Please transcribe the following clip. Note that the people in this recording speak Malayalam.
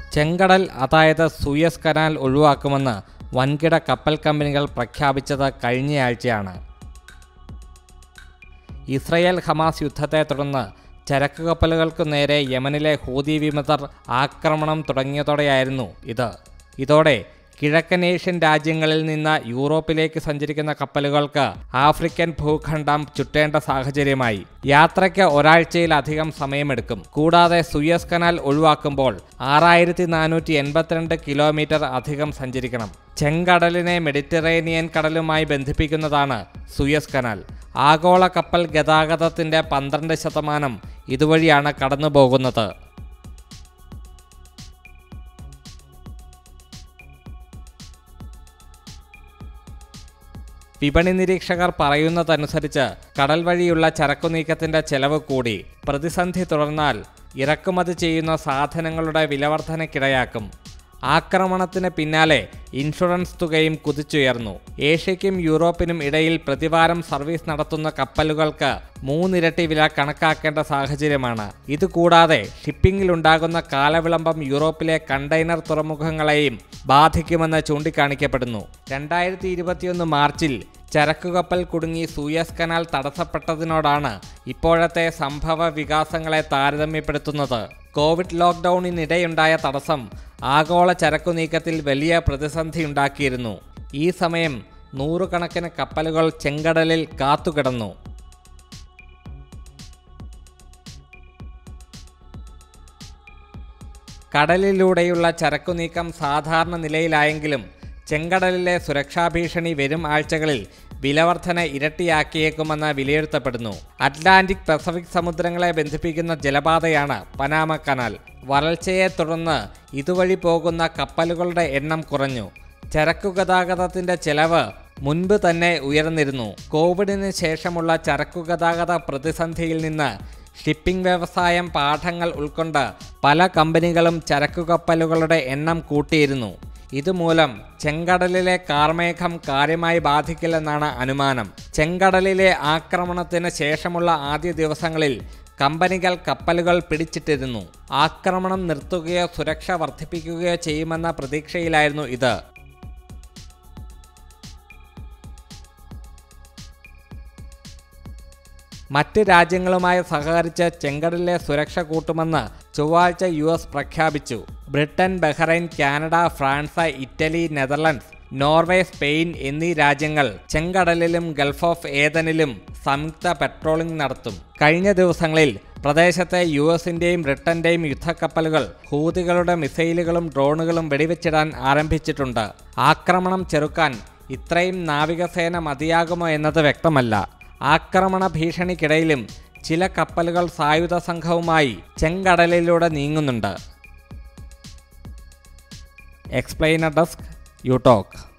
ചെങ്കടൽ അതായത് സൂയസ് കനാൽ ഒഴിവാക്കുമെന്ന് വൻകിട കപ്പൽ കമ്പനികൾ പ്രഖ്യാപിച്ചത് കഴിഞ്ഞയാഴ്ചയാണ്. ഇസ്രയേൽ ഹമാസ് യുദ്ധത്തെ തുടർന്ന് ചരക്ക് കപ്പലുകൾക്കു നേരെ യമനിലെ ഹൂതി വിമതർ ആക്രമണം തുടങ്ങിയതോടെയായിരുന്നു ഇത്. ഇതോടെ കിഴക്കൻ ഏഷ്യൻ രാജ്യങ്ങളിൽ നിന്ന് യൂറോപ്പിലേക്ക് സഞ്ചരിക്കുന്ന കപ്പലുകൾക്ക് ആഫ്രിക്കൻ ഭൂഖണ്ഡം ചുറ്റേണ്ട സാഹചര്യമായി. യാത്രയ്ക്ക് ഒരാഴ്ചയിലധികം സമയമെടുക്കും. കൂടാതെ സൂയസ് കനാൽ ഒഴിവാക്കുമ്പോൾ 6482 കിലോമീറ്റർ അധികം സഞ്ചരിക്കണം. ചെങ്കടലിനെ മെഡിറ്ററേനിയൻ കടലുമായി ബന്ധിപ്പിക്കുന്നതാണ് സൂയസ് കനാൽ. ആഗോള കപ്പൽ ഗതാഗതത്തിൻ്റെ 12% ഇതുവഴിയാണ് കടന്നുപോകുന്നത്. വിപണി നിരീക്ഷകർ പറയുന്നതനുസരിച്ച് കടൽ വഴിയുള്ള ചരക്കുനീക്കത്തിൻ്റെ ചെലവ് കൂടി. പ്രതിസന്ധി തുടർന്നാൽ ഇറക്കുമതി ചെയ്യുന്ന സാധനങ്ങളുടെ വിലവർധനയ്ക്കിടയാക്കും. ആക്രമണത്തിന് പിന്നാലെ ഇൻഷുറൻസ് തുകയും കുതിച്ചുയർന്നു. ഏഷ്യയ്ക്കും യൂറോപ്പിനും ഇടയിൽ പ്രതിവാരം സർവീസ് നടത്തുന്ന കപ്പലുകൾക്ക് 3 ഇരട്ടി വില കണക്കാക്കേണ്ട സാഹചര്യമാണ്. ഇതുകൂടാതെ ഷിപ്പിംഗിലുണ്ടാകുന്ന കാലവിളംബം യൂറോപ്പിലെ കണ്ടെയ്നർ തുറമുഖങ്ങളെയും ബാധിക്കുമെന്ന് ചൂണ്ടിക്കാണിക്കപ്പെടുന്നു. 2021 മാർച്ചിൽ ചരക്കുകപ്പൽ കുടുങ്ങി സൂയസ് കനാൽ തടസ്സപ്പെട്ടതിനോടാണ് ഇപ്പോഴത്തെ സംഭവ വികാസങ്ങളെ താരതമ്യപ്പെടുത്തുന്നത്. കോവിഡ് ലോക്ക്ഡൌണിനിടെയുണ്ടായ തടസ്സം ആഗോള ചരക്കു നീക്കത്തിൽ വലിയ പ്രതിസന്ധിയുണ്ടാക്കിയിരുന്നു. ഈ സമയം നൂറുകണക്കിന് കപ്പലുകൾ ചെങ്കടലിൽ കാത്തുകിടന്നു. കടലിലൂടെയുള്ള ചരക്കു നീക്കം സാധാരണ നിലയിലായെങ്കിലും ചെങ്കടലിലെ സുരക്ഷാ ഭീഷണി വരും ആഴ്ചകളിൽ വിലവർധന ഇരട്ടിയാക്കിയേക്കുമെന്ന് വിലയിരുത്തപ്പെടുന്നു. അറ്റ്ലാന്റിക് പസഫിക് സമുദ്രങ്ങളെ ബന്ധിപ്പിക്കുന്ന ജലപാതയാണ് പനാമ കനാൽ. വരൾച്ചയെ തുടർന്ന് ഇതുവഴി പോകുന്ന കപ്പലുകളുടെ എണ്ണം കുറഞ്ഞു. ചരക്കു ഗതാഗതത്തിൻ്റെ ചെലവ് മുൻപ് തന്നെ ഉയർന്നിരുന്നു. കോവിഡിന് ശേഷമുള്ള ചരക്കു ഗതാഗത പ്രതിസന്ധിയിൽ നിന്ന് ഷിപ്പിംഗ് വ്യവസായം പാഠങ്ങൾ ഉൾക്കൊണ്ട് പല കമ്പനികളും ചരക്കു കപ്പലുകളുടെ എണ്ണം കൂട്ടിയിരുന്നു. ഇതുമൂലം ചെങ്കടലിലെ കാർമേഘം കാര്യമായി ബാധിക്കില്ലെന്നാണ് അനുമാനം. ചെങ്കടലിലെ ആക്രമണത്തിന് ശേഷമുള്ള ആദ്യ ദിവസങ്ങളിൽ കമ്പനികൾ കപ്പലുകൾ പിടിച്ചിട്ടിരുന്നു. ആക്രമണം നിർത്തുകയോ സുരക്ഷ വർദ്ധിപ്പിക്കുകയോ ചെയ്യുമെന്ന പ്രതീക്ഷയിലായിരുന്നു ഇത്. മറ്റ് രാജ്യങ്ങളുമായി സഹകരിച്ച് ചെങ്കടലിലെ സുരക്ഷ കൂട്ടുമെന്ന് ചൊവ്വാഴ്ച US പ്രഖ്യാപിച്ചു. Britain, Bahrain, Canada, France, Italy, Netherlands, Norway, Spain എന്നീ രാജ്യങ്ങൾ ചെങ്കടലിലും ഗൾഫ് ഓഫ് ഏദനിലും സംയുക്ത പെട്രോളിംഗ് നടത്തും. കഴിഞ്ഞ ദിവസങ്ങളിൽ പ്രദേശത്തെ US-ന്റെയും ബ്രിട്ടന്റെയും യുദ്ധക്കപ്പലുകൾ ഹൂതികളുടെ മിസൈലുകളും ഡ്രോണുകളും വെടിവെച്ചിടാൻ ആരംഭിച്ചിട്ടുണ്ട്. ആക്രമണം ചെറുക്കാൻ ഇത്രയും നാവികസേന മതിയാകുമോ എന്നത് വ്യക്തമല്ല. ആക്രമണ ഭീഷണിക്കിടയിലും ചില കപ്പലുകൾ സായുധ സംഘവുമായി ചെങ്കടലിലൂടെ നീങ്ങുന്നുണ്ട്. Explainer desk, you talk.